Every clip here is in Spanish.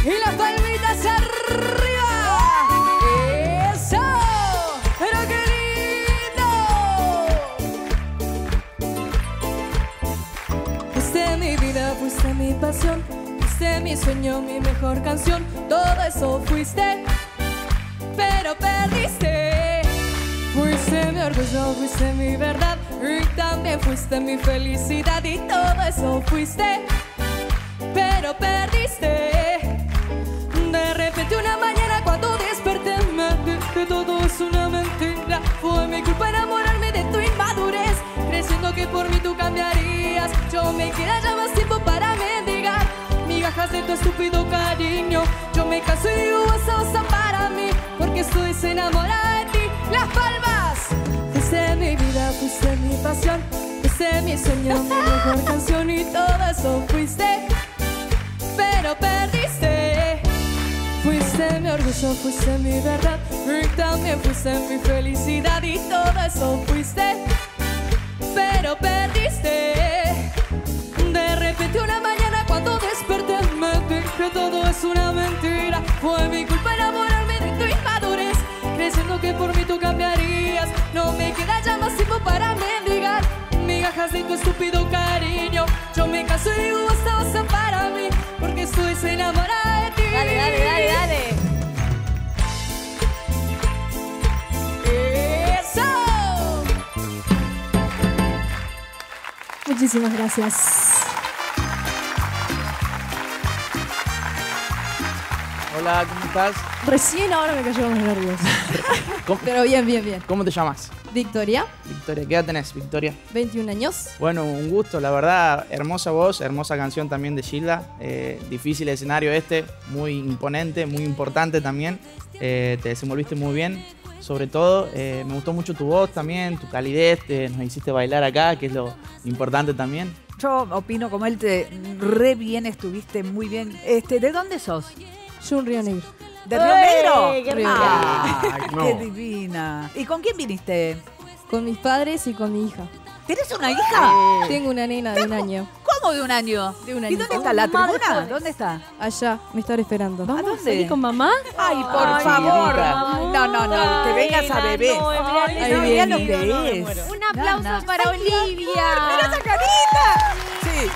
y las palmitas arriba. ¡Eso! ¡Pero qué lindo! Fuiste mi vida, fuiste mi pasión, fuiste mi sueño, mi mejor canción. Todo eso fuiste, pero perdiste. Fuiste mi orgullo, fuiste mi verdad y también fuiste mi felicidad. Y todo eso fuiste, pero perdiste. De repente una mañana cuando desperté me dije todo es una mentira. Fue mi culpa enamorarme de tu inmadurez, creyendo que por mí tú cambiarías. Yo me quedé ya más tiempo para mendigar migajas de tu estúpido cariño. Yo me canso y digo vas para mí, porque estoy enamorada de ti. Las palmas. Fuiste mi vida, fuiste mi pasión, fuiste mi sueño, mi mejor canción. Y todo eso fuiste, pero perdiste. Fuiste mi orgullo, fuiste mi verdad y también fuiste mi felicidad. Y todo eso fuiste, pero perdiste. De repente una mañana cuando desperté me dije todo es una mentira. Fue mi culpa enamorarme de tu inmadurez, creyendo que por mí tú cambiarías. No me queda ya más tiempo para mendigar migajas de tu estúpido cariño. Yo me canso y digo basta para mí, porque estoy enamorada de ti. Dale, dale, dale, dale. ¡Eso! Muchísimas gracias. Hola, ¿cómo estás? Recién ahora me cayó los nervios. Pero bien, bien, bien. ¿Cómo te llamas? Victoria, Victoria, ¿qué edad tenés, Victoria? 21 años. Bueno, un gusto, la verdad, hermosa voz, hermosa canción también de Gilda. Difícil escenario este, muy imponente, muy importante también. Te desenvolviste muy bien. Sobre todo, me gustó mucho tu voz también, tu calidez, nos hiciste bailar acá, que es lo importante también. Yo opino como él, re bien estuviste, muy bien. ¿De dónde sos? Yo un Río Negro. ¿De Río Negro? ¡Qué Río ¡Ay, no. qué divina! ¿Y con quién viniste? Con mis padres y con mi hija. ¿Tenés una hija? Tengo una nena de 1 año. ¿Cómo de 1 año? De 1 ¿Y año. dónde está la Madre tribuna? joven. ¿Dónde está? Allá, me está esperando. ¿A dónde? con mamá? Ay, por Ay, favor. Chiquitita. No, que vengas a bebé. Ay, Ay, no, mira no, lo que es. Un aplauso No, no. para Ay, mi amor, Olivia. ¡Mira esa carita! Sí.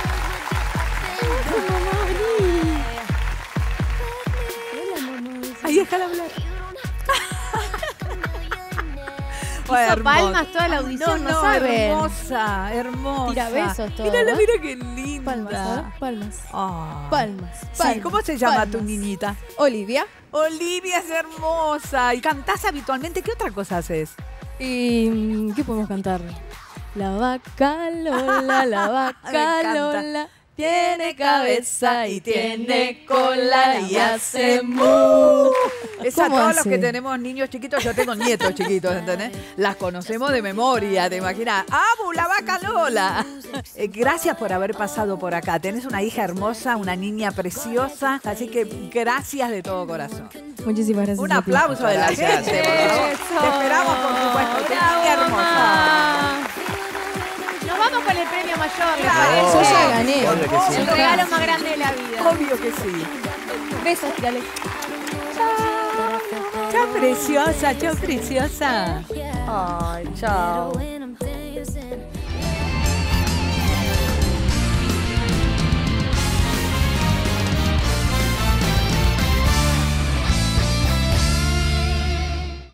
Ay, déjala hablar. Hizo palmas toda la audición, no saben. Hermosa, hermosa. Tira besos todo, Mírala, ¿no? mira qué linda. Palmas, ¿sabes? Palmas. Ah. Palmas. Sí, Palmas. ¿cómo se llama palmas. tu niñita? Olivia. Olivia es hermosa. ¿Y cantás habitualmente? ¿Qué otra cosa haces? ¿Y qué podemos cantar? La vaca Lola, la Me vaca encanta. Lola tiene cabeza y tiene cola y hace mu. Es a ¿Cómo todos los hace? que tenemos niños chiquitos, yo tengo nietos chiquitos, ¿entendés? Las conocemos de memoria, ¿te imaginas? ¡Abu, la vaca Lola! Gracias por haber pasado por acá. Tenés una hija hermosa, una niña preciosa, así que gracias de todo corazón. Muchísimas gracias. Un a ti. aplauso de la Gracias, gente, por favor. Eso. Te esperamos, por supuesto. Qué niña hermosa. Nos vamos con el premio mayor. Claro. Yo ya gané. Obvio que sí. El regalo más grande de la vida. Obvio que sí. Besos, tirale. Chao, preciosa, chao, preciosa. Ay, chao.